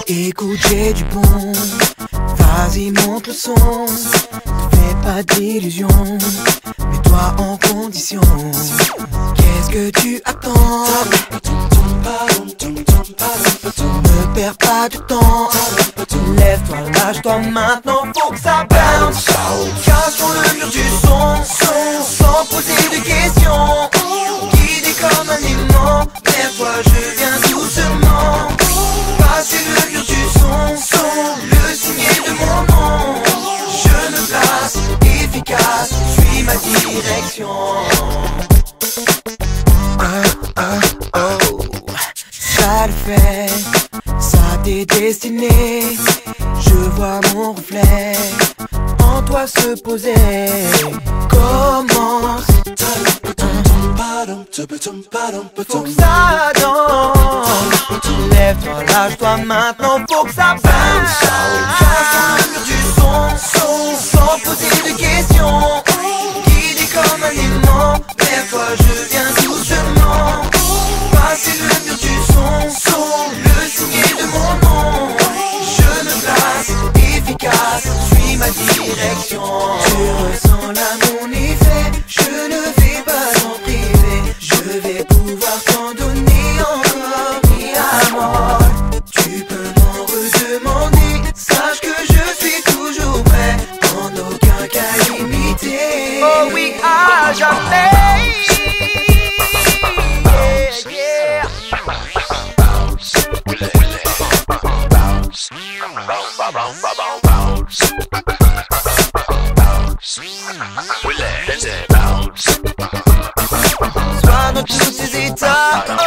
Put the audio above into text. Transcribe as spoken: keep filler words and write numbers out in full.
Écoute, j'ai du bon, vas-y monte le son. Ne fais pas d'illusions, mets-toi en condition. Qu'est-ce que tu attends? Ne perds pas de temps, lève-toi, lâche-toi maintenant, faut que ça bounce. Cache sur le mur du son, son, sans poser de questions. Guidé comme un aimant, lève-toi, je viens doucement. Passer le mur du son, son, le signer de mon nom. Je me place, efficace, suis ma direction. Ah, ah, oh, ça le fait, ça t'est destiné. Je vois mon reflet en toi se poser. Commence, faut que ça danse. Lève-toi, lâche-toi maintenant, faut que ça bounce. Casse dans le mur du son, son, sans poser de questions. Guidé comme un aimant, lève-toi, je viens doucement. Passer le mur du son, son, le signer de mon nom. Je me place, efficace, suis ma direction. Tu ressens là mon effet, je ne vais pas en priver. Je vais pouvoir t'en donner encore, mi amor. Tu peux m'en redemander, sache que je suis toujours prêt, en aucun cas limité. Oh oui, à jamais. Sois dans tous ces états.